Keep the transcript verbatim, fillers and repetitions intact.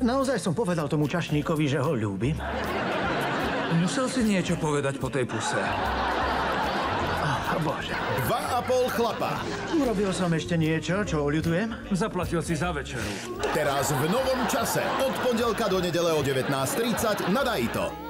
naozaj som povedal tomu čašníkovi, že ho ľúbim. Musel si niečo povedať po tej puse. Oh, Bože. Dva a pol chlapa. Urobil som ešte niečo, čo oľutujem? Zaplatil si za večeru. Teraz v novom čase. Od pondelka do nedele o devätnásť tridsať na Daito.